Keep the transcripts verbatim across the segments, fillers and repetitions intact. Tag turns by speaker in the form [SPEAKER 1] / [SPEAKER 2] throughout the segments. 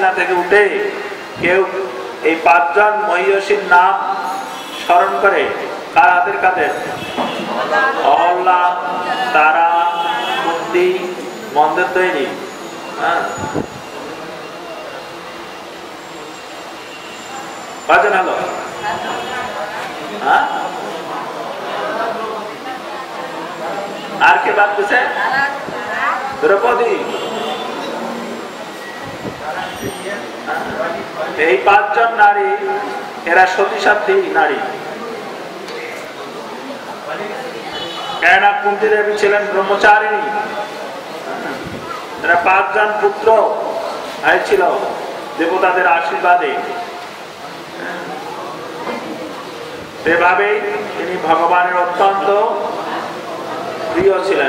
[SPEAKER 1] বিছানা থেকে উঠে কেউ এই পাঁচজন মহিষীর নাম স্মরণ করে, কার হাতের কাদের? অহল্যা, তারা, কুন্তি, মন্দোদরি। হ্যাঁ, কজন হলো? হ্যাঁ, আর কে বাদ দিছে? দ্রৌপদী। এই পাঁচজন নারী, এরা সতী সাধ্বী নারী। কেননা কুন্তী দেবী ছিলেন ব্রহ্মচারিণী। এরা পাঁচজন পুত্র হয়েছিল দেবতাদের আশীর্বাদে। সেভাবেই তিনি ভগবানের অত্যন্ত প্রিয় ছিলেন।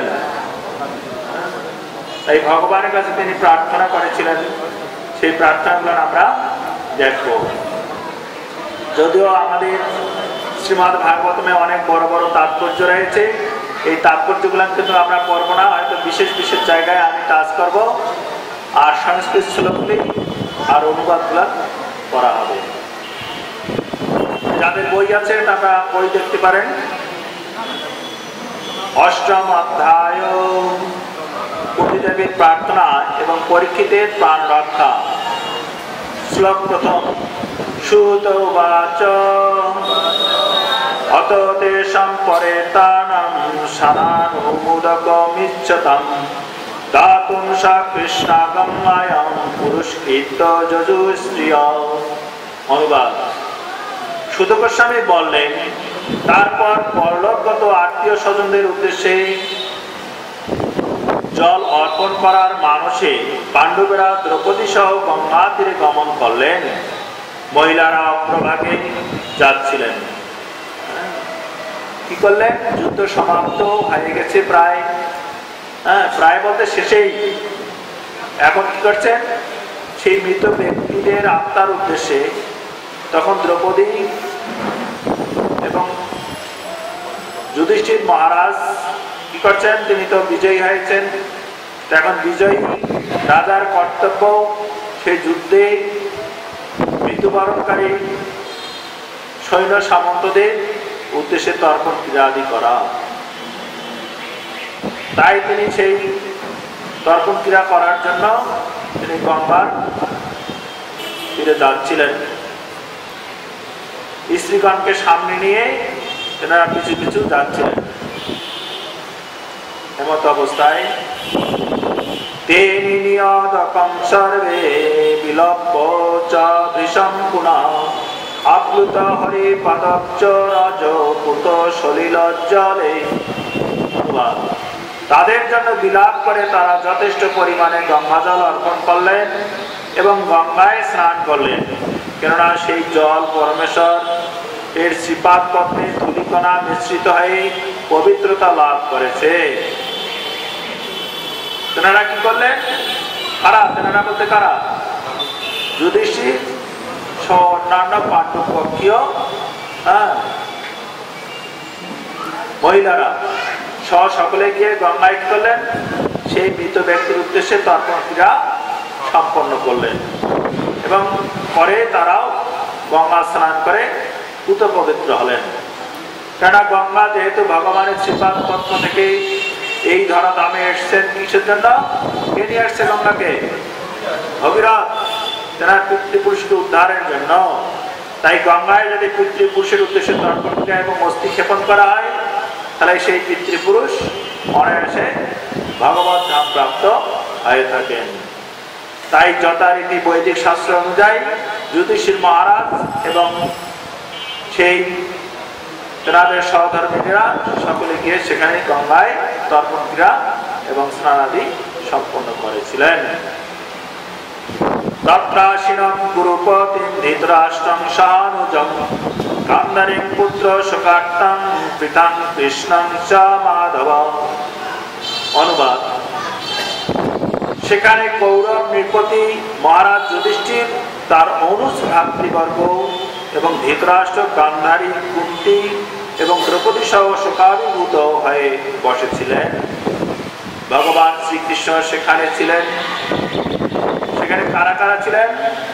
[SPEAKER 1] তাই ভগবানের কাছে তিনি প্রার্থনা করেছিলেন। সেই প্রার্থনাগুলো আমরা দেখব। যদিও আমাদের শ্রীমদ্ ভাগবতমে অনেক বড় বড় তাৎপর্য রয়েছে, এই তাৎপর্যগুলো কিন্তু আমরা পড়বো না, হয়তো বিশেষ বিশেষ জায়গায় আমি টাচ করব, আর সংস্কৃত শ্লোকগুলি আর অনুবাদগুলো করা হবে। যাদের বই আছে তারা বই দেখতে পারেন। অষ্টম অধ্যায়, কুন্তী দেবীর প্রার্থনা এবং পরীক্ষিতের প্রাণ রক্ষা। শ্লোক প্রথম। সুত উবাচ অত তেষাং পরেতানাং শানানুমোদকমিচ্ছতাম দাতুং সা কৃষ্ণাগম্যায়াং পুরস্কৃত্য যজুস্ত্রিয়। অনুবাদ। সুত গোস্বামী বললেন, তারপর পরলোকগত আত্মীয় স্বজনদের উদ্দেশ্যে জল অর্পণ করার মানসে পাণ্ডবেরা দ্রৌপদী সহ গঙ্গা তীরে গমন করলেন। মহিলারা অগ্রভাগে যাচ্ছিলেন। কি করলেন? যুদ্ধ সমাপ্ত হয়ে গেছে প্রায়, হ্যাঁ প্রায় বলতে শেষেই। এখন কি করছেন? সেই মৃত ব্যক্তিদের আত্মার উদ্দেশ্যে তখন দ্রৌপদী এবং যুধিষ্ঠির মহারাজ কি করছেন? তিনি তো বিজয়ী হয়েছেন। এখন বিজয়ী রাজার কর্তব্য সেই যুদ্ধে মৃত্যুবরণকারী সৈন্য সামন্তদের উদ্দেশ্যে তর্পণ ক্রিয়াদি করা। তাই তিনি সেই তর্পণ ক্রিয়া করার জন্য তিনি গঙ্গার তীরে যাচ্ছিলেন। স্ত্রীগণকে সামনে নিয়ে তেনারা পিছু পিছু যাচ্ছিলেন। এমত অবস্থায় তেনি নিয়তকং সর্বে বিলপ্য চ ভৃশং পুনঃ আপ্লুত হরি পদব্জ রজ পুত সলিল জলে। তাদের জন্য বিলাপ করে তারা যথেষ্ট পরিমাণে গঙ্গা জল অর্পণ করলেন এবং গঙ্গায় স্নান করলেন, কেননা সেই জল পরমেশ্বর এর শ্রীপাদ পদ্মে ধূলিকণা মিশ্রিত হয়ে পবিত্রতা লাভ করেছে। তেনারা কি করলেন? কারা? তেনারা বলতে কারা? যুধিষ্ঠির সহ অন্যান্য পাণ্ডব পক্ষীয় হ্যাঁ মহিলারা সহ সকলে গিয়ে গঙ্গায় কি করলেন? সেই মৃত ব্যক্তির উদ্দেশ্যে তর্পণ ক্রিয়া সম্পন্ন করলেন এবং পরে তারাও গঙ্গা স্নান করে পুত পবিত্র হলেন। কেননা গঙ্গা যেহেতু ভগবানের শ্রীপাদ পদ্ম থেকে এই ধরা দামে এসছেন, কিসের জন্য? কে নিয়ে আসছে গঙ্গাকে? ভগীরথ, তেনার পিতৃপুরুষকে উদ্ধারের জন্য। তাই গঙ্গায় যদি পিতৃপুরুষের উদ্দেশ্যে তর্পণ ক্রিয়া এবং অস্থি ক্ষেপণ করা হয়, তাহলে সেই পিতৃপুরুষ অনায়াসে ভগবত ধাম প্রাপ্ত হয়ে থাকেন। তাই যথারীতি বৈদিক শাস্ত্র অনুযায়ী যুধিষ্ঠির মহারাজ এবং সেই তেনাদের সহধর্মীরা সকলে গিয়ে সেখানে গঙ্গায় তর্পণ ক্রিয়া এবং স্নানাদি সম্পন্ন করেছিলেন। তত্রাসীনং গুরুপতিম ধৃতরাষ্ট্রং সানুজং গান্ধারীং পুত্র শোকার্তং পিতাং কৃষ্ণং চ মাধব। অনুবাদ। সেখানে কৌরব নৃপতি মহারাজ যুধিষ্ঠির, তার অনুজ ভ্রাতৃবর্গ এবং ধৃতরাষ্ট্র, গান্ধারী, কুন্তী এবং দ্রৌপদী সহ শোকাভিভূত হয়ে বসেছিলেন। ভগবান শ্রীকৃষ্ণ সেখানে ছিলেন। সেখানে কারা কারা ছিলেন?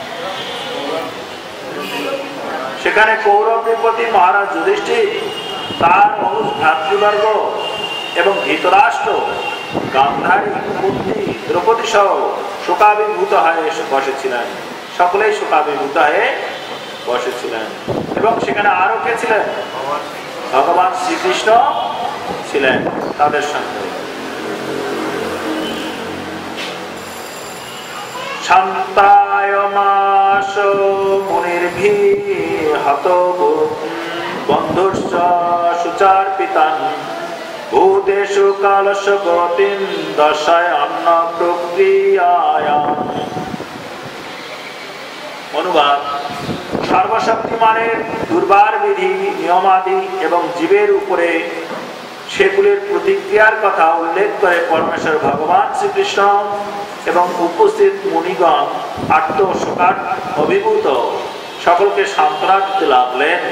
[SPEAKER 1] সেখানে কৌরব নৃপতি মহারাজ যুধিষ্ঠির, তার অনুজ ভ্রাতৃবর্গ এবং ধৃতরাষ্ট্র, গান্ধারী, কুন্তি, দ্রৌপদী সহ শোকাভিভূত হয়ে বসেছিলেন। সকলেই শোকাভিভূত হয়ে বসেছিলেন। এবং সেখানে আরো কে ছিলেন? ভগবান শ্রীকৃষ্ণ ছিলেন তাদের সঙ্গে। শান্তায়মাস মুনির্ভিহত বন্ধুশ্চ সুচার্পিতান ভূতেষু কালস্য গতিম দশায় অন্ন প্রক্রিয়ায়াম। অনুবাদ: সর্বশক্তিমানের দুর্বার বিধি, নিয়মাদি এবং জীবের উপরে সেগুলির প্রতিক্রিয়ার কথা উল্লেখ করে পরমেশ্বর ভগবান শ্রীকৃষ্ণ এবং উপস্থিত মুনিগণ আত্মশোকার অভিভূত সকলকে সান্ত্বনা দিতে লাগলেন।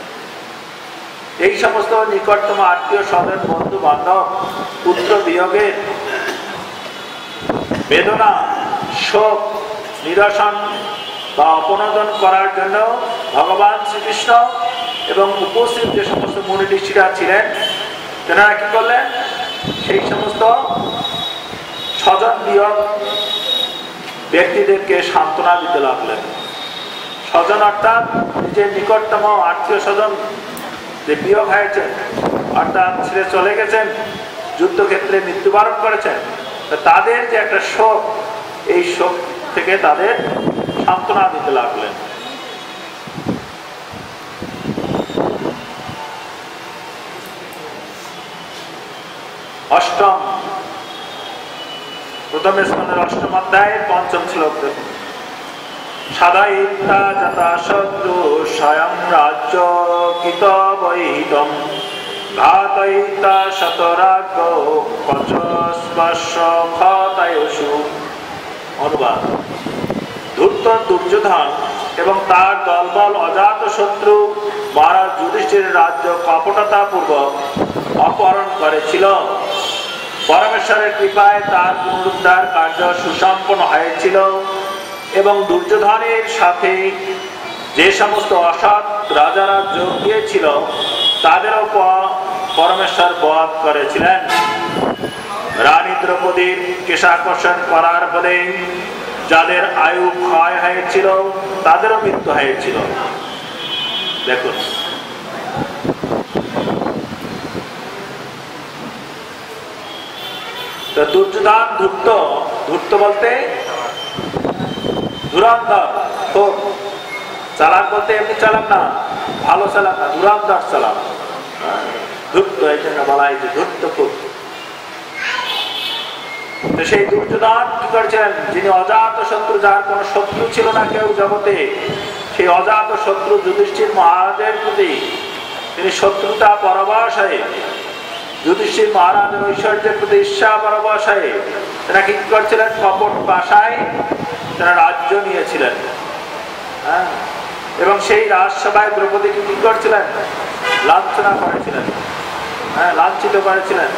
[SPEAKER 1] এই সমস্ত নিকটতম আত্মীয় স্বজন, বন্ধু বান্ধব, পুত্র বিয়োগের বেদনা, শোক নিরসন বা অপনোদন করার জন্য ভগবান শ্রীকৃষ্ণ এবং উপস্থিত যে সমস্ত মুনি ঋষিরা ছিলেন, তেনারা কি করলেন? সেই সমস্ত স্বজন বিয়োগ ব্যক্তিদেরকে সান্ত্বনা দিতে লাগলেন। স্বজন অর্থাৎ নিজের নিকটতম আত্মীয় স্বজন যে বিয়োগ হয়েছে, অর্থাৎ ছেড়ে চলে গেছেন, যুদ্ধক্ষেত্রে মৃত্যুবরণ করেছেন, তাদের যে একটা শোক, এই শোক থেকে তাদের সান্ত্বনা দিতে লাগলেন। অষ্টম প্রথমে স্কন্ধের অষ্টম অধ্যায়ের পঞ্চম শ্লোক দেখুন। সাদাইতা যথা শত্রু স্বয়ং রাজ্য কিত বৈদম ঘাতয়িতা শতরাগ কচস্পর্শ ক্ষতায়ুষু। অনুবাদ: ধূর্ত দুর্যোধন এবং তার দলবল অজাত শত্রু মহারাজ যুধিষ্ঠিরের রাজ্য কপটতা পূর্বক অপহরণ করেছিল। পরমেশ্বরের কৃপায় তার পুনরুদ্ধার কার্য সুসম্পন্ন হয়েছিল এবং দুর্যোধনের সাথে যে সমস্ত অসৎ রাজারা যোগ দিয়েছিল তাদেরও পরমেশ্বর বধ করেছিলেন। রানী দ্রৌপদীর কেশাকর্ষণ করার ফলে যাদের আয়ু ক্ষয় হয়েছিল তাদেরও মৃত্যু হয়েছিল। দেখুন, দুর্যোধন ধূর্ত, ধূর্ত বলতে ধুরন্ধর, চালাক বলতে এমনি চালাক না, ভালো চালাক না, ধুরন্ধর চালাক, ধূর্ত, এই জন্য বলা হয়েছে ধূর্ত খুব। সেই দুর্যোধন কি করেছিলেন? যিনি অজাত শত্রু, যার কোন শত্রু ছিল না কেউ জগতে, সেই অজাত শত্রু যুধিষ্ঠির মহারাজের প্রতি তিনি শত্রুতা পরবশ হয়ে, যুধিষ্ঠির মহারাজের ঐশ্বর্যের প্রতি ঈর্ষা পরবশ হয়ে তারা কি করছিলেন? কপট ভাষায় তারা রাজ্য নিয়েছিলেন। হ্যাঁ, এবং সেই রাজসভায় দ্রৌপদীকে কি করছিলেন? লাঞ্ছনা করেছিলেন, হ্যাঁ, লাঞ্ছিত করেছিলেন।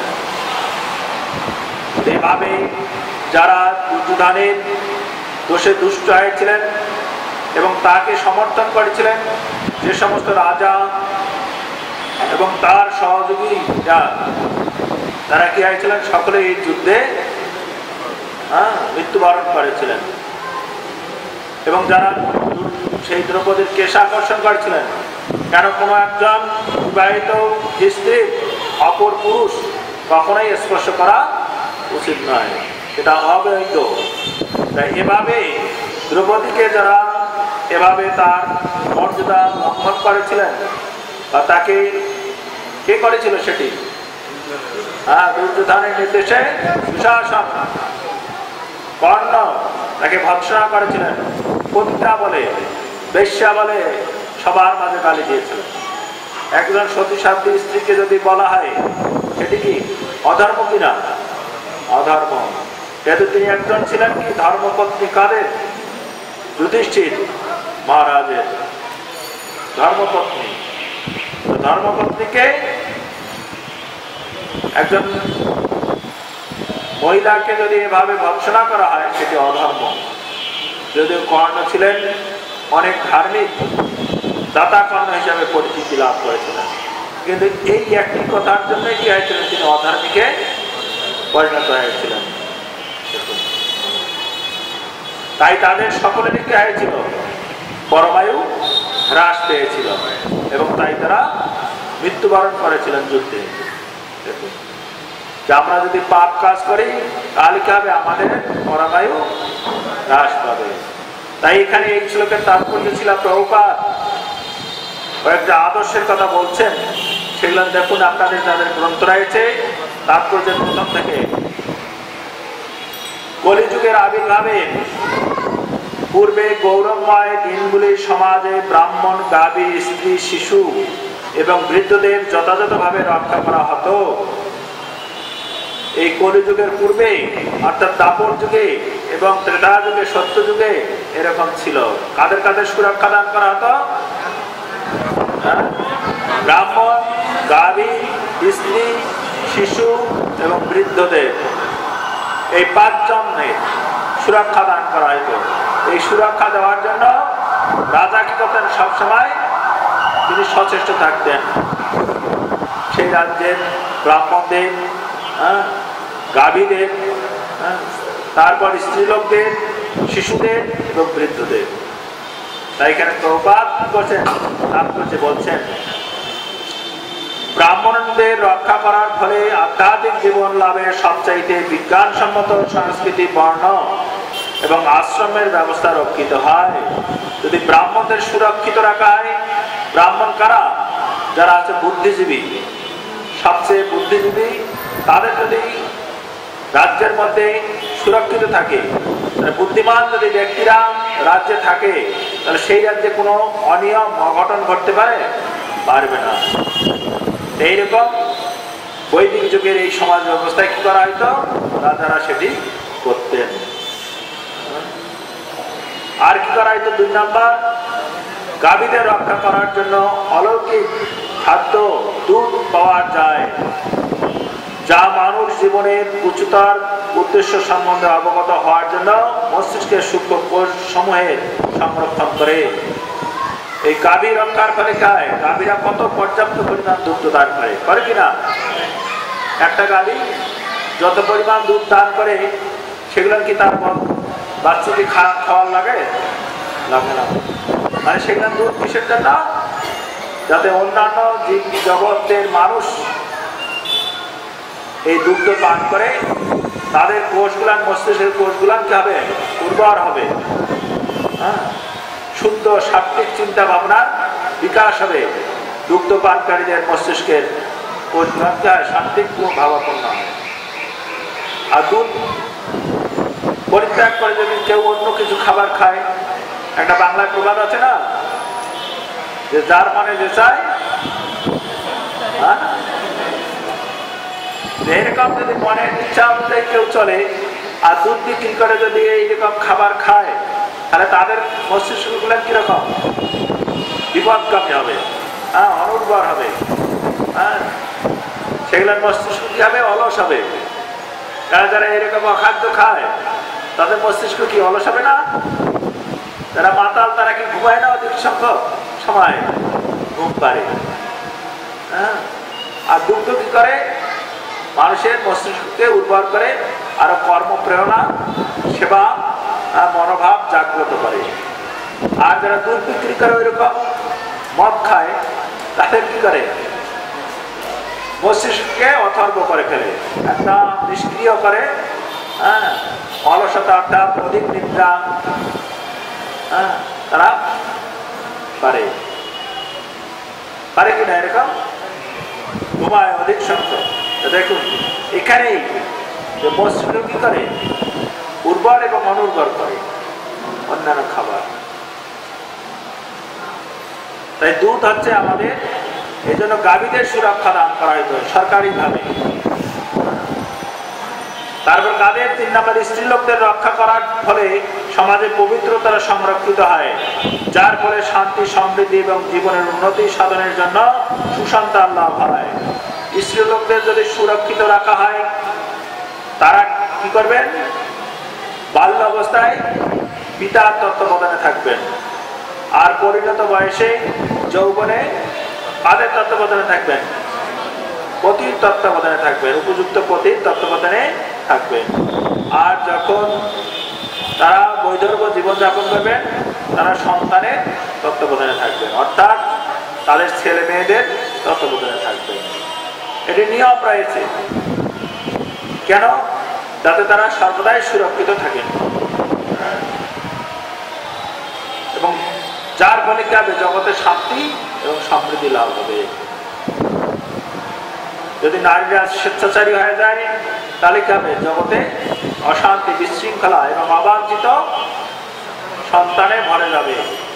[SPEAKER 1] এভাবে যারা দুর্যোধনের দোষে দুষ্ট হয়েছিলেন এবং তাকে সমর্থন করেছিলেন, যে সমস্ত রাজা এবং তার সহযোগী তারা কি হয়েছিলেন? সকলে এই যুদ্ধে হ্যাঁ মৃত্যুবরণ করেছিলেন। এবং যারা সেই দ্রৌপদীর কেশ আকর্ষণ করেছিলেন, কেন কোনো একজন বিবাহিত স্ত্রী অপর পুরুষ কখনোই স্পর্শ করা উচিত নয়, এটা অবৈধ। তাই এভাবে দ্রৌপদীকে যারা এভাবে তার মর্যাদা লঙ্ঘন করেছিলেন বা তাকে কে করেছিল সেটি? হ্যাঁ, দুর্যোধনের নির্দেশে দুঃশাসন কর্ণ তাকে ভৎসনা করেছিলেন, পতিতা বলে, বেশ্যা বলে সবার মাঝে গালি দিয়েছিলেন। একজন সতী সাধ্বী স্ত্রীকে যদি বলা হয় সেটি কি অধর্ম কিনা? অধর্ম। যেহেতু তিনি একজন ছিলেন কি ধর্মপত্নী কাদের? যুধিষ্ঠির মহারাজের ধর্মপত্নী। ধর্মপত্নীকে একজন মহিলাকে যদি এভাবে ভৎসনা করা হয় সেটি অধর্ম। যদিও কর্ণ ছিলেন অনেক ধার্মিক দাতা কর্ণ হিসাবে পরিচিতি লাভ করেছিলেন, কিন্তু এই একটি কথার জন্য কি হয়েছিলেন, তিনি অধার্মিকে পরিণত হয়েছিলেন। তাই তাদের সকলেরই কি হয়েছিল, পরমায়ু হ্রাস পেয়েছিল এবং তাই তারা মৃত্যুবরণ করেছিলেন যুদ্ধে। যে আমরা যদি পাপ কাজ করি তাহলে কি হবে, আমাদের পরমায়ু হ্রাস পাবে। তাই এখানে এই শ্লোকের তাৎপর্য ছিল প্রভুপাদ কয়েকটা আদর্শের কথা বলছেন, সেগুলো দেখুন আপনাদের যাদের গ্রন্থ রয়েছে তাৎপর্যের প্রথম থেকে। কলিযুগের আবির্ভাবে পূর্বে গৌরবময় দিনগুলি সমাজে ব্রাহ্মণ, গাভী, স্ত্রী, শিশু এবং বৃদ্ধদের যথাযথভাবে রক্ষা করা হতো। এই কলিযুগের পূর্বে অর্থাৎ দাপর যুগে এবং ত্রেতা যুগে, সত্য যুগে এরকম ছিল। কাদের কাদের সুরক্ষা দান করা হতো, ব্রাহ্মণ, গাভী, স্ত্রী, শিশু এবং বৃদ্ধদের, এই পাঁচজনের সুরক্ষা দান করা হতো। এই সুরক্ষা দেওয়ার জন্য রাজা কি করতেন, সবসময় তিনি সচেষ্ট থাকতেন। সেই রাজ্যের ব্রাহ্মণদের, গাভীদের, তারপর স্ত্রীলোকদের, শিশুদের এবং বৃদ্ধদের। তাই এখানে প্রভুপাদ করছেন, তাৎপর্য বলছেন, ব্রাহ্মণদের রক্ষা করার ফলে আধ্যাত্মিক জীবন লাভের সবচাইতে বিজ্ঞানসম্মত সংস্কৃতি, বর্ণ এবং আশ্রমের ব্যবস্থা রক্ষিত হয়। যদি ব্রাহ্মণদের সুরক্ষিত রাখা হয়, ব্রাহ্মণ কারা, যারা আছে বুদ্ধিজীবী, সবচেয়ে বুদ্ধিজীবী, তাদের যদি রাজ্যের মধ্যে সুরক্ষিত থাকে, বুদ্ধিমান যদি ব্যক্তিরা রাজ্যে থাকে, তাহলে সেই রাজ্যে কোনো অনিয়ম অঘটন ঘটতে পারে পারবে না। এইরকম বৈদিক যুগের এই সমাজ ব্যবস্থায় কি করা হয়তো, রাজারা সেটি করতেন। আর কি করা হয়তো, দুই নাম্বার, গাভীদের রক্ষা করার জন্য অলৌকিক খাদ্য দুধ পাওয়া যায়, যা মানুষ জীবনের উচ্চতার উদ্দেশ্য সম্বন্ধে অবগত হওয়ার জন্য মস্তিষ্কের সূক্ষ্ম কোষ সমূহের সংরক্ষণ করে। এই গাভী রক্ষার ফলে খায়, গাভীরা কত পর্যাপ্ত পরিমাণ দুধ দান করে, করে কিনা? একটা গাভী যত পরিমাণ দুধ দান করে, সেগুলো কি তার বাচ্চাকে খাওয়ার লাগে? লাগে না। মানে সেগুলো দুধ কিসের জন্য? যাতে অন্যান্য জীব জগতের মানুষ এই দুগ্ধ পান করে, তাদের কোষগুলান, মস্তিষ্কের কোষগুলান কি হবে, উর্বর হবে, হ্যাঁ, শুদ্ধ সাত্ত্বিক চিন্তা ভাবনার বিকাশ হবে। দুগ্ধ পানকারীদের মস্তিষ্কের কোষগুলান কি হয়, সাত্ত্বিক ভাবাপন্ন হয়। আর দুধ পরিত্যাগ করে যদি কেউ অন্য কিছু খাবার খায়, একটা বাংলায় প্রবাদ আছে না, যে যার মানে যে চায়, হ্যাঁ, এরকম যদি মনের ইচ্ছা অনুযায়ী কেউ চলে আর দুধ বিক্রি করে যদি এইরকম খাবার খায়, তাহলে তাদের মস্তিষ্কগুলো কিরকম, বিপদগামী হবে, হ্যাঁ, অনুর্বর হবে, হ্যাঁ, সেগুলোর মস্তিষ্ক কি হবে, অলস হবে। যারা যারা এরকম অখাদ্য খায়, তাদের মস্তিষ্ক কি অলস হবে না? যারা মাতাল তারা কি ঘুমায় না অধিক সংখ্যক সময়? ঘুম পারে। হ্যাঁ, আর দুগ্ধ কি করে, মানুষের মস্তিষ্ককে উর্বর করে, আরো কর্মপ্রেরণা, সেবা মনোভাব জাগ্রত করে। আর যারা দুধ বিক্রি করে ওইরকম মদ খায়, তাদের কি করে, মস্তিষ্ককে অথর্ব করে ফেলে, একটা নিষ্ক্রিয় করে, হ্যাঁ, অলসতা অর্থাৎ অধিক নিদ্রা, হ্যাঁ, তারা পারে পারে কিনা এরকম ঘুমায় অধিক সংখ্যক। দেখুন এখানেই যে মস্তিষ্ক কি করে, উর্বর এবং অনুর্বর করে অন্যান্য খাবার। তাই দুধ হচ্ছে আমাদের, এই জন্য গাভীদের সুরক্ষা দান করা হইত সরকারি ভাবে। তারপর কাদের, তিন নম্বর, স্ত্রী লোকদের রক্ষা করার ফলে সমাজে পবিত্রতা সংরক্ষিত হয়, যার ফলে শান্তি, সমৃদ্ধি এবং জীবনের উন্নতি সাধনের জন্য সুসন্তান লাভ হয়। স্ত্রী লোকদের যদি সুরক্ষিত রাখা হয়, তারা কি করবেন, বাল্য অবস্থায় পিতার তত্ত্বাবধানে থাকবেন। আর পরিণত বয়সে যৌবনে কাদের তত্ত্বাবধানে থাকবেন? পতির তত্ত্বাবধানে থাকবেন, উপযুক্ত পতির তত্ত্বাবধানে থাকবেন। আর যখন তারা বৈধর্য জীবনযাপন করবেন তারা সন্তানের তত্ত্বাবধানে থাকবেন, অর্থাৎ তাদের ছেলে মেয়েদের তত্ত্বাবধানে থাকবেন। এটি নিয়ম রয়েছে, কেন? যাতে তারা সর্বদাই সুরক্ষিত থাকেন এবং যার ফলে কি হবে? জগতে শান্তি এবং সমৃদ্ধি লাভ হবে। যদি নারীরা স্বেচ্ছাচারী হয়ে যায় তাহলে কি হবে? জগতে অশান্তি, বিশৃঙ্খলা এবং অবাঞ্ছিত সন্তানে ভরে যাবে,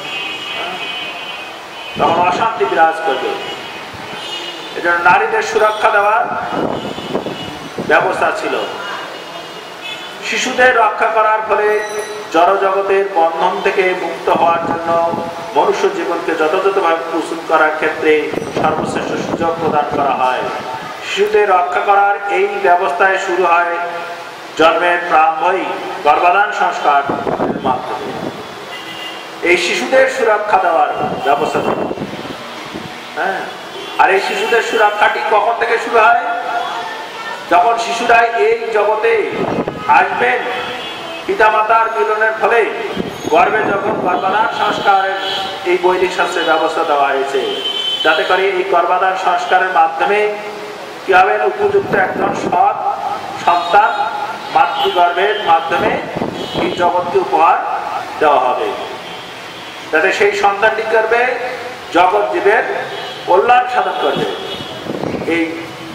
[SPEAKER 1] তখন অশান্তি বিরাজ করবে। এজন্য নারীদের সুরক্ষা দেওয়ার ব্যবস্থা ছিল। শিশুদের রক্ষা করার ফলে জড়জগতের বন্ধন থেকে মুক্ত হওয়ার জন্য মনুষ্য জীবনকে যথাযথভাবে প্রস্তুত করার ক্ষেত্রে সর্বশ্রেষ্ঠ সুযোগ প্রদান করা হয়। শিশুদের রক্ষা করার এই ব্যবস্থায় শুরু হয় জন্মের প্রারম্ভই গর্ভাধান সংস্কার মাধ্যমে। এই শিশুদের সুরক্ষা দেওয়ার ব্যবস্থা ছিল। হ্যাঁ, আর এই শিশুদের সুরক্ষাটি কখন থেকে শুরু হয়? যখন শিশুরা এই জগতে আসবেন, পিতামাতার মিলনের ফলে গর্ভে যখন গর্ভাধান সংস্কারের এই বৈদিক শাস্ত্রের ব্যবস্থা দেওয়া হয়েছে, যাতে করে এই গর্ভাধান সংস্কারের মাধ্যমে কি হবে? উপযুক্ত একজন সৎ সন্তান মাতৃগর্ভের মাধ্যমে এই জগৎকে উপহার দেওয়া হবে, যাতে সেই সন্তানটি করবে জগৎ জীবের কল্যাণ সাধন করবে। এই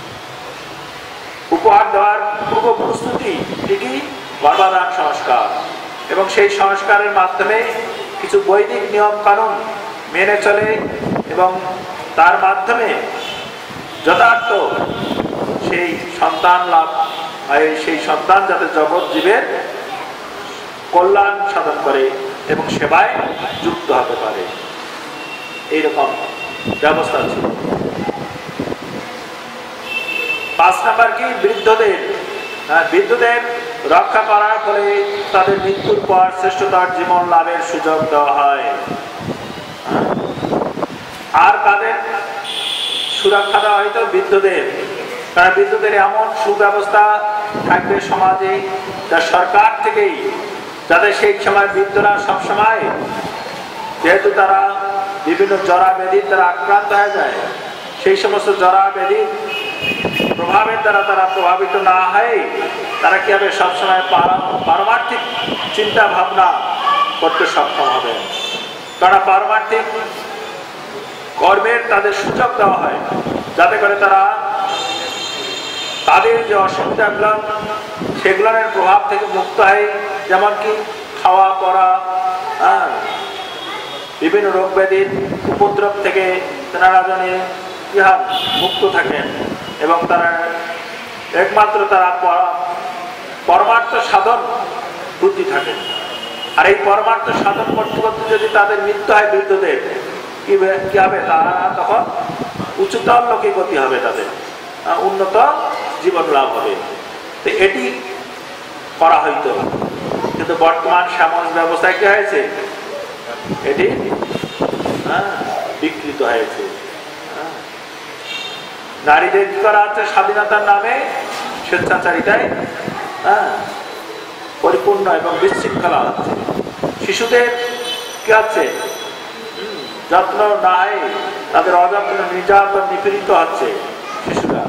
[SPEAKER 1] উপহার দেওয়ার পূর্ব প্রস্তুতি ঠিকই গর্ভাধান সংস্কার, এবং সেই সংস্কারের মাধ্যমে কিছু বৈদিক নিয়ম কানুন মেনে চলে এবং তার মাধ্যমে যথার্থ সেই সন্তান লাভ হয়, সেই সন্তান যাতে জগৎ জীবের কল্যাণ সাধন করে এবং সেবায় যুক্ত হতে পারে, এইরকম ব্যবস্থা ছিল। পাঁচ নাম্বার কি? বৃদ্ধদের বৃদ্ধদের রক্ষা করার ফলে তাদের মৃত্যুর পর শ্রেষ্ঠতর জীবন লাভের সুযোগ দেওয়া হয়। আর কাদের সুরক্ষা দেওয়া হয়তো? বৃদ্ধদের। কারণ বৃদ্ধদের এমন সুব্যবস্থা থাকবে সমাজে, যা সরকার থেকেই, যাতে সেই সময় বৃদ্ধরা সবসময়, যেহেতু তারা বিভিন্ন জরা ব্যাধির দ্বারা আক্রান্ত হয়ে যায়, সেই সমস্ত জরা ব্যাধির প্রভাবের দ্বারা তারা প্রভাবিত না হয়, তারা কি হবে? সবসময় পারমার্থিক চিন্তা ভাবনা করতে সক্ষম হবে। কারণ পারমার্থিক কর্মের তাদের সুযোগ দেওয়া হয়, যাতে করে তারা তাদের যে অসুবিধাগুলো সেগুলোর প্রভাব থেকে মুক্ত হয়, যেমন কি খাওয়া পড়া, বিভিন্ন রোগ ব্যাধির উপদ্রব থেকে তেনারা জানে কি হয় মুক্ত থাকেন, এবং তারা একমাত্র তারা পরমার্থ সাধন বুদ্ধি থাকেন। আর এই পরমার্থ সাধন করতে করতে যদি তাদের মৃত্যু হয় বৃদ্ধদের, কি হবে? তারা তখন উচ্চতর লোকে গতি হবে, তাদের উন্নত জীবন লাভ হবে। তো এটি করা হইতো, কিন্তু বর্তমান সমাজ ব্যবস্থায় কি হয়েছে? এটি বিকৃত হয়েছে। নারীদের কি করা হচ্ছে? স্বাধীনতার নামে স্বেচ্ছাচারিতায় হ্যাঁ পরিপূর্ণ এবং বিশৃঙ্খলা হচ্ছে। শিশুদের কি হচ্ছে? যত্ন নাই, তাদের অযত্ন, নির্যাতন, নিপীড়িত হচ্ছে শিশুরা।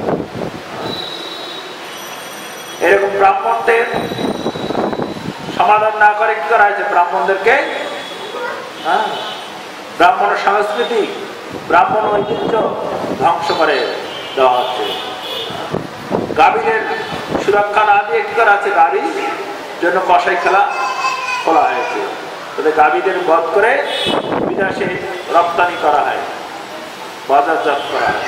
[SPEAKER 1] এরকম ব্রাহ্মণদের সমাধান না করে কি করা হয়েছে? ব্রাহ্মণদেরকে হ্যাঁ ব্রাহ্মণ সংস্কৃতি, ব্রাহ্মণ ঐতিহ্য ধ্বংস করে দেওয়া হচ্ছে। গাভীদের সুরক্ষা না দিয়ে কি করা আছে? গাভীর জন্য কসাই খেলা খোলা হয়েছে, তাদের গাভীদের বধ করে বিদেশে রপ্তানি করা হয়, বাজারজাত করা হয়,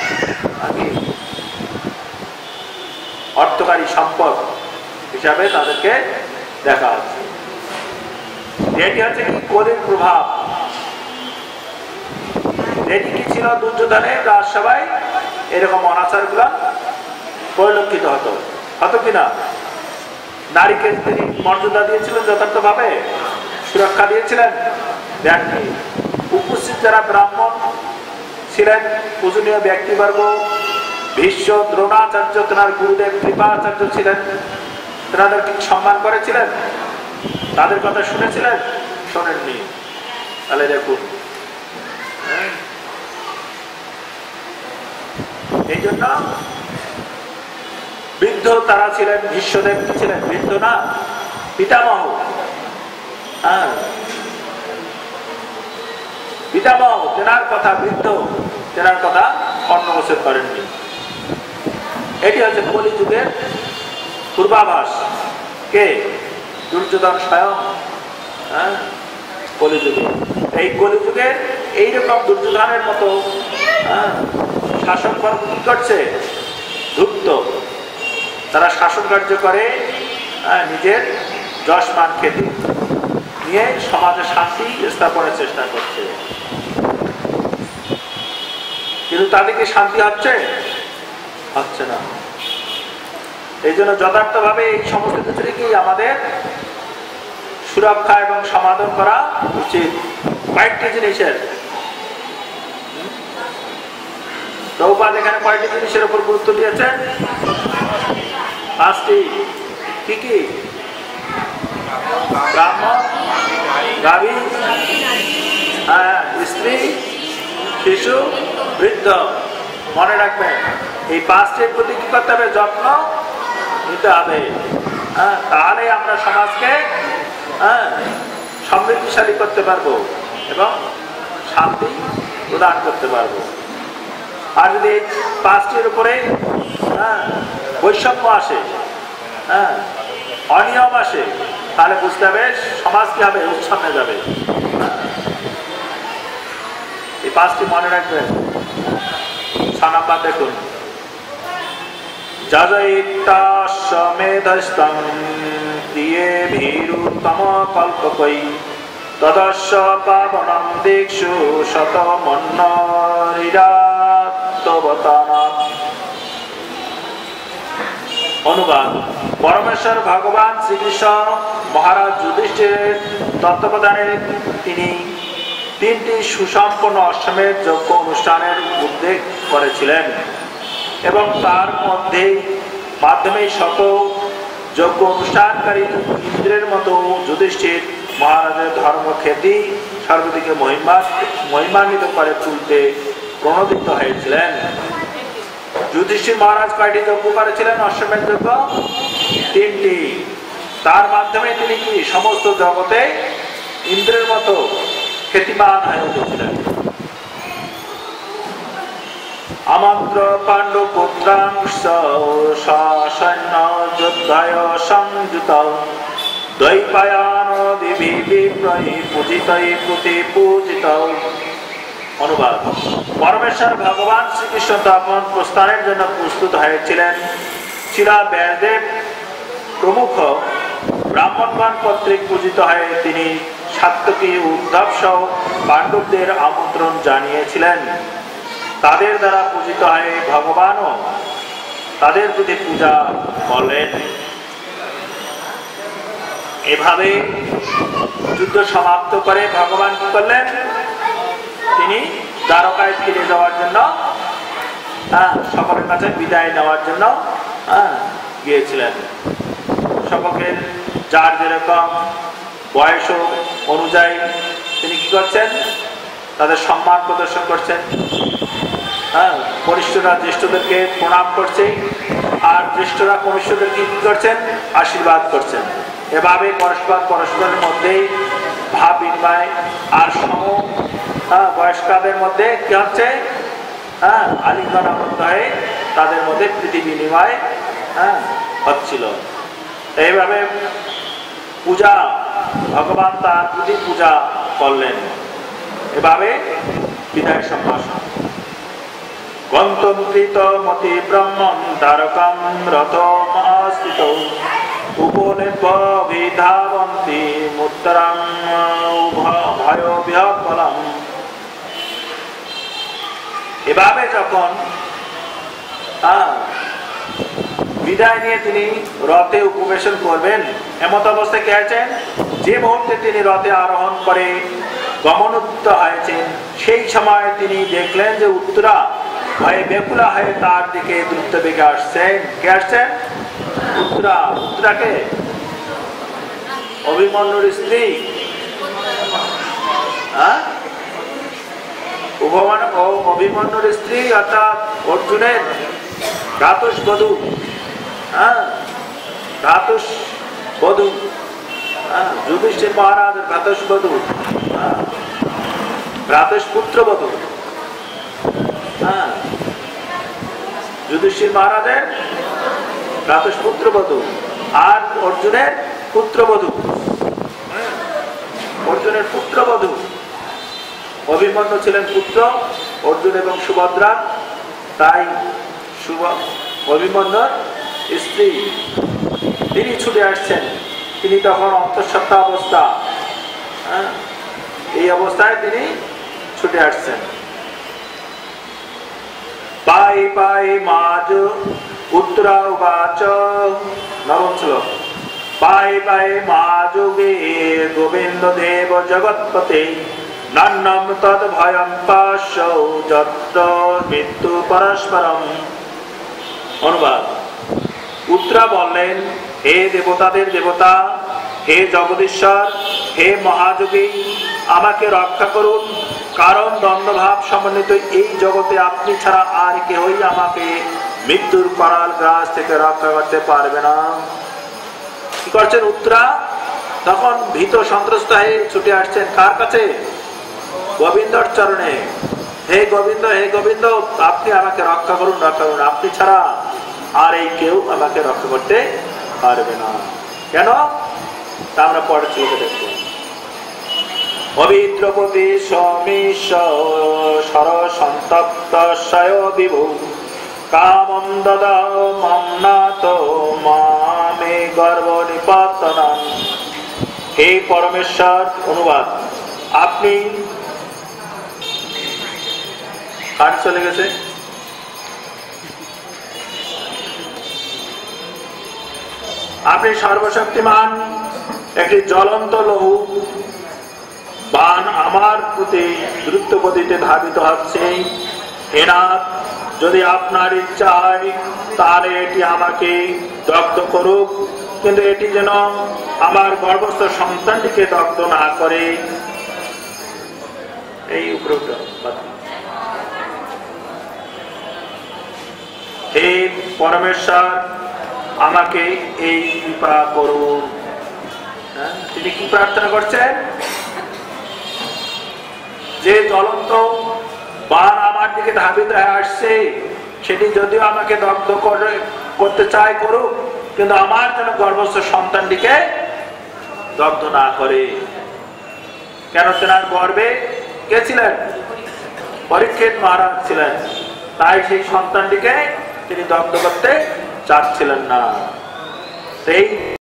[SPEAKER 1] অর্থকারী সম্পদ হিসাবে তাদেরকে দেখা হচ্ছে। এটি হচ্ছে কি? কলির প্রভাব। এটি কি ছিল? দুর্যোধনের রাজসভায় এরকম অনাচার গুলা পরিলক্ষিত হতো হতো কিনা? নারীকে তিনি মর্যাদা দিয়েছিলেন যথার্থ ভাবে? সুরক্ষা দিয়েছিলেন? দেননি। উপস্থিত যারা ব্রাহ্মণ ছিলেন, পূজনীয় ব্যক্তিবর্গ, ভীষ্ম, দ্রোণাচার্য, তেনার গুরুদেব কৃপাচার্য ছিলেন, তেনাদের কি সম্মান করেছিলেন? তাদের কথা শুনেছিলেন? শোনেননি। তাহলে দেখুন, এই জন্য বৃদ্ধ তারা ছিলেন। ভীষ্মদেব কি ছিলেন? বৃদ্ধ না, পিতামহ। হ্যাঁ, পিতামহ, তেনার কথা বৃদ্ধ, তেনার কথা অন্নবসর করেননি। এটি হচ্ছে কলিযুগের পূর্বাভাস। কে? দুর্যোধন স্বয়ং। হ্যাঁ, কলিযুগে, এই কলিযুগে এইরকম দুর্যোধনের মতো শাসন কি করছে? ধূর্ত। তারা শাসন কার্য করে নিজের যশমান খ্যাতি নিয়ে সমাজে শান্তি স্থাপনের চেষ্টা করছে। কিন্তু তাদেরকে শান্তি হচ্ছে? হচ্ছে না। এই জন্য যথার্থভাবে এই সমস্ত কিছুকে আমাদের সুরক্ষা এবং সমাধান করা উচিত। কয়েকটি জিনিসের প্রভুপাদ এখানে কয়েকটি জিনিসের উপর গুরুত্ব দিয়েছেন। পাঁচটি। কি কি? ব্রাহ্মণ, গাভী, স্ত্রী, শিশু, বৃদ্ধ। মনে রাখবেন, এই পাঁচটির প্রতি কি করতে হবে? যত্ন নিতে হবে। হ্যাঁ, তাহলে আমরা সমাজকে হ্যাঁ সমৃদ্ধিশালী করতে পারবো এবং শান্তি প্রদান করতে পারবো। আর যদি এই পাঁচটির উপরে হ্যাঁ বৈষম্য আসে, হ্যাঁ অনিয়ম আসে, তাহলে বুঝতে হবে সমাজ কি হবে? উচ্ছন্নে যাবে। এই পাঁচটি মনে রাখবেন। ছ নম্বর দেখুন, যজয়িত্তাশ্বমেধস্তং প্রিয়ে ভীরুত্তম কল্পকৈ তদস্য পাবনম দিক্ষু শতমন্নরিরাত্তবতানাৎ। অনুবাদ: পরমেশ্বর ভগবান শ্রীকৃষ্ণ মহারাজ যুধিষ্ঠিরের তত্ত্বাবধানে তিনি তিনটি সুসম্পন্ন অশ্বমেধ যজ্ঞ অনুষ্ঠানের উদ্যোগ করেছিলেন এবং তার মধ্যে মাধ্যমে শত যজ্ঞ অনুষ্ঠানকারী ইন্দ্রের মতো যুধিষ্ঠির মহারাজের ধর্মখ্যাতি সর্বদিকে মহিমা মহিমান্বিত করে তুলতে প্রণোদিত হয়েছিলেন। যুধিষ্ঠির মহারাজ কয়টি যজ্ঞ করেছিলেন? অশ্বমেধ যজ্ঞ তিনটি। তার মাধ্যমে তিনি কি সমস্ত জগতে ইন্দ্রের মতো খ্যাতিমান হয়ে উঠেছিলেন। আমন্ত্র পাণ্ডু পুত্রাংশ সৈন্য যোদ্ধায় সংযুত দ্বৈপায়ন দিবি বিপ্রয়ী পূজিতৈ প্রতি পূজিত। অনুবাদ: পরমেশ্বর ভগবান শ্রীকৃষ্ণ তখন প্রস্থানের জন্য প্রস্তুত হয়েছিলেন। শিলা ব্যাসদেব প্রমুখ ব্রাহ্মণগণ কর্তৃক পূজিত হয়ে তিনি সাত্যকী, উদ্ধব সহ পাণ্ডবদের আমন্ত্রণ জানিয়েছিলেন। তাদের দ্বারা পূজিত হয়ে ভগবানও তাদের প্রতি পূজা করলেন। এভাবে যুদ্ধ সমাপ্ত করে ভগবান কি করলেন? তিনি দ্বারকায় ফিরে যাওয়ার জন্য হ্যাঁ সকলের কাছে বিদায় নেওয়ার জন্য হ্যাঁ গিয়েছিলেন। সকলকে যার যেরকম বয়স অনুযায়ী তিনি কি করছেন? তাদের সম্মান প্রদর্শন করছেন। হ্যাঁ, কনিষ্ঠরা জ্যেষ্ঠদেরকে প্রণাম করছে, আর জ্যেষ্ঠরা কনিষ্ঠদেরকে কি করছেন? আশীর্বাদ করছেন। এভাবে পরস্পর পরস্পরের মধ্যে ভাব বিনিময় আর সম বয়স্কদের মধ্যে কি হচ্ছে? হ্যাঁ, আলিঙ্গন আবদ্ধ হয়ে তাদের মধ্যে প্রীতি বিনিময় হ্যাঁ হচ্ছিল। এইভাবে পূজা, ভগবান তার প্রতি পূজা করলেন। এভাবে বিদায় সম্ভাষণ। গন্তমকৃত মতি ব্রহ্মণ দ্বারকাম রথ মহাস্থিত উপনির্বিধাবন্তি মুত্তরাং ভয় বিহ্বলম। এভাবে যখন বিদায় নিয়ে তিনি রথে উপবেশন করবেন। এমত অবস্থায় কে আছেন, যে মুহূর্তে তিনি রথে আরোহণ করে গমনোদ্যত হয়েছেন, সেই সময় তিনি দেখলেন যে উত্তরা ভয়ে বেকুলা হয়ে তার দিকে দ্রুত বেগে আসছেন। কে আসছেন? উত্তরা। উত্তরাকে অভিমন্যুর স্ত্রী, হ্যাঁ, অভিমন্যুর স্ত্রী অর্থাৎ অর্জুনের ভ্রাতুষ বধূ, হ্যাঁ, ভ্রাতুষ বধূ, যুধিষ্ঠির মহারাজের ভ্রাতুষ বধূ, ভ্রাতুষ পুত্র বধূ, হ্যাঁ, যুধিষ্ঠির মহারাজের ভ্রাতুষ পুত্র বধূ আর অর্জুনের পুত্রবধূ, অর্জুনের পুত্রবধূ। অভিমন্যু ছিলেন পুত্র অর্জুন এবং সুভদ্রা, তাই অভিমন্যুর স্ত্রী তিনি ছুটে আসছেন। তিনি তখন অন্তঃসত্ত্বা অবস্থা, হ্যাঁ, এই অবস্থায় তিনি ছুটে আসছেন। পাই পাই মাজ উত্তরা উবাচ, নবম শ্লোক। পাই পাই মাযুগে গোবিন্দ দেব জগৎপতে, নান্নম তদ ভয়ম পাশৌ যত্র মৃত্যু পরস্পরম। অনুবাদ। উত্তরা বললেন, হে দেবতাদের দেবতা, হে জগদীশ্বর, হে মহাযোগী, আমাকে রক্ষা করুন, কারণ দ্বন্দ্বভাব সমন্বিত এই জগতে আপনি ছাড়া আর কেউই আমাকে মৃত্যুর করাল গ্রাস থেকে রক্ষা করতে পারবে না। কি করছেন উত্তরা? তখন ভীত সন্ত্রস্ত হয়ে ছুটে আসছেন কার কাছে? গোবিন্দর চরণে। হে গোবিন্দ, হে গোবিন্দ, আপনি আমাকে রক্ষা করুন, রক্ষা করুন, আপনি ছাড়া আর এই কেউ আমাকে রক্ষা করতে পারবে না। কেন? তা আমরা পরে চলে দেখব। পবিত্রপতি সমীশ সর সন্তপ্ত শয় বিভু, কামম দদাও মমনাথ মামে গর্ব নিপাতনম। হে পরমেশ্বর। অনুবাদ। আপনি কাট চলে গেছে। আপনি সর্বশক্তিমান, একটি জ্বলন্ত লৌহ বান আমার প্রতি দ্রুত গতিতে ধাবিত হচ্ছে। হে নাথ, যদি আপনার ইচ্ছা হয় তাহলে এটি আমাকে দগ্ধ করুক, কিন্তু এটি যেন আমার গর্ভস্থ সন্তানটিকে দগ্ধ না করে। এই উপরে হে পরমেশ্বর, আমাকে এই কৃপা করুন। তিনি কি প্রার্থনা করছেন? যে জ্বলন্ত বান আমার দিকে ধাবিত হয়ে আসছে, সেটি যদিও আমাকে দগ্ধ করে করতে চায় করুক, কিন্তু আমার যেন গর্ভস্থ সন্তানটিকে দগ্ধ না করে। কেন? তেনার গর্ভে কে ছিলেন? পরীক্ষিত মহারাজ ছিলেন, তাই সেই সন্তানটিকে তিনি দগ্ধ করতে চাচ্ছিলেন না। সেই